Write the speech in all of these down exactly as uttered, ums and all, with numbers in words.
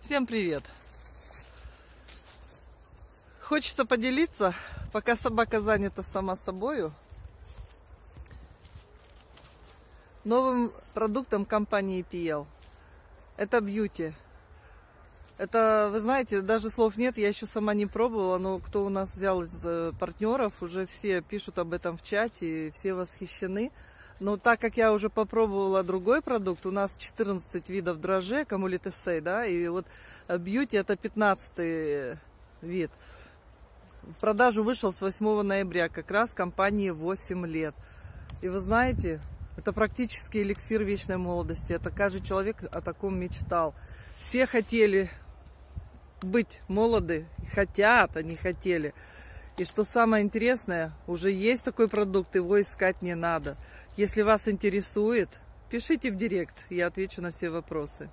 Всем привет! Хочется поделиться, пока собака занята сама собою, новым продуктом компании пи эл. Это бьюти. Это, вы знаете, даже слов нет, я еще сама не пробовала, но кто у нас взял из партнеров, уже все пишут об этом в чате, и все восхищены. Но так как я уже попробовала другой продукт, у нас четырнадцать видов дрожжей, Камулит Эссей, да, и вот бьюти это пятнадцатый вид. В продажу вышел с восьмого ноября, как раз компании восемь лет. И вы знаете, это практически эликсир вечной молодости. Это каждый человек о таком мечтал. Все хотели быть молоды, хотят, а не хотели. И что самое интересное, уже есть такой продукт, его искать не надо. Если вас интересует, пишите в директ, я отвечу на все вопросы.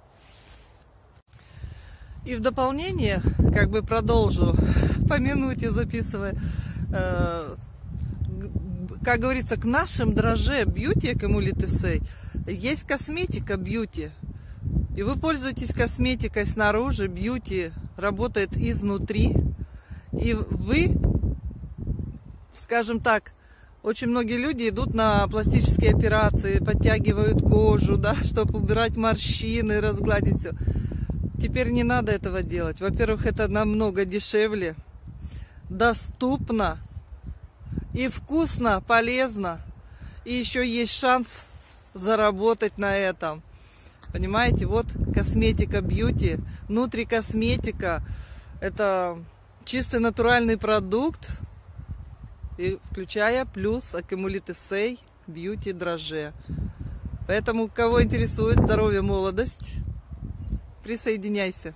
И в дополнение, как бы продолжу, по минуте записывая, э, как говорится, к нашим дрожже бьюти Камулит Эссей есть косметика бьюти. И вы пользуетесь косметикой снаружи, бьюти работает изнутри. И вы, скажем так, очень многие люди идут на пластические операции, подтягивают кожу, да, чтобы убирать морщины, разгладить все. Теперь не надо этого делать. Во-первых, это намного дешевле, доступно и вкусно, полезно. И еще есть шанс заработать на этом. Понимаете, вот косметика бьюти, внутрикосметика. Это чистый натуральный продукт, и включая плюс Камулит Эссей бьюти дрожжи. Поэтому, кого интересует здоровье, молодость, присоединяйся.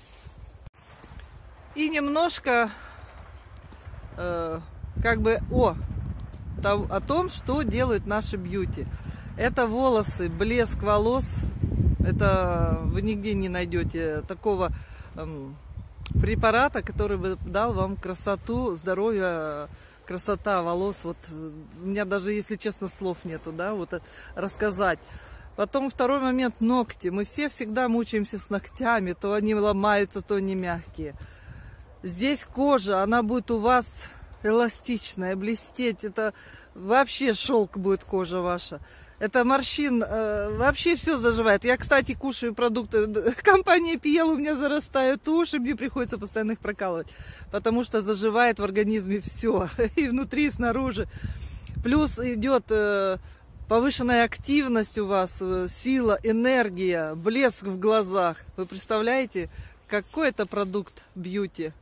И немножко э, как бы о, о том, что делают наши бьюти. Это волосы, блеск волос. Это вы нигде не найдете такого э, препарата, который бы дал вам красоту, здоровье, красота волос. Вот у меня даже, если честно, слов нету, да, вот рассказать. Потом второй момент — ногти. Мы все всегда мучаемся с ногтями, то они ломаются, то они мягкие. Здесь кожа, она будет у вас эластичная, блестеть. Это вообще шелк будет кожа ваша. Это морщин, э, вообще все заживает. Я, кстати, кушаю продукты компании пи эл, у меня зарастают уши, мне приходится постоянно их прокалывать, потому что заживает в организме все, и внутри, и снаружи. Плюс идет э, повышенная активность у вас, сила, энергия, блеск в глазах. Вы представляете, какой это продукт бьюти?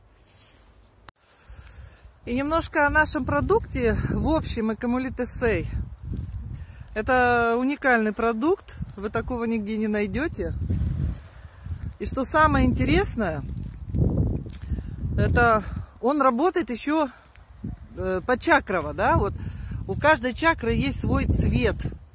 И немножко о нашем продукте в общем, Камулит Эссей. Это уникальный продукт, вы такого нигде не найдете. И что самое интересное, это он работает еще э, почакрово, да, вот у каждой чакры есть свой цвет.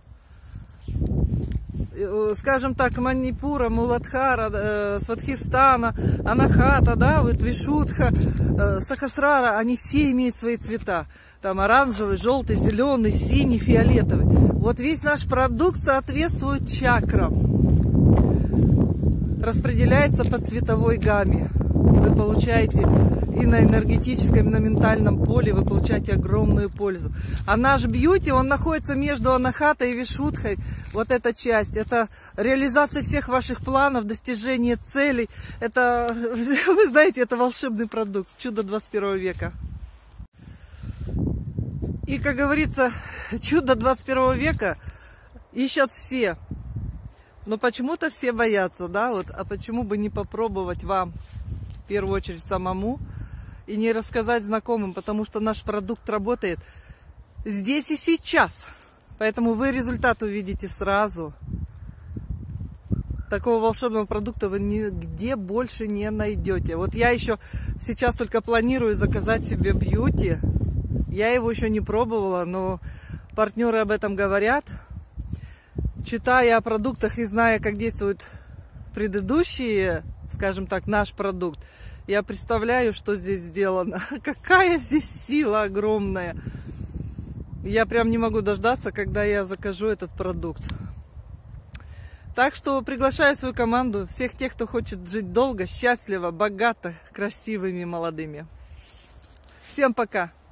Скажем так, Манипура, Муладхара, э, Сватхистана, Анахата, да, вот Вишудха, э, Сахасрара, они все имеют свои цвета. Там оранжевый, желтый, зеленый, синий, фиолетовый. Вот весь наш продукт соответствует чакрам. Распределяется по цветовой гамме. Вы получаете и на энергетическом, и на ментальном поле вы получаете огромную пользу. А наш бьюти, он находится между Анахатой и Вишудхой. Вот эта часть, это реализация всех ваших планов, достижение целей. Это, вы знаете, это волшебный продукт, чудо двадцать первого века. И, как говорится, чудо двадцать первого века ищут все. Но почему-то все боятся, да, вот, а почему бы не попробовать вам, в первую очередь, самому, и не рассказать знакомым, потому что наш продукт работает здесь и сейчас. Поэтому вы результат увидите сразу. Такого волшебного продукта вы нигде больше не найдете. Вот я еще сейчас только планирую заказать себе бьюти. Я его еще не пробовала, но партнеры об этом говорят. Читая о продуктах и зная, как действуют предыдущие, скажем так, наш продукт, я представляю, что здесь сделано. Какая здесь сила огромная. Я прям не могу дождаться, когда я закажу этот продукт. Так что приглашаю свою команду, всех тех, кто хочет жить долго, счастливо, богато, красивыми, молодыми. Всем пока!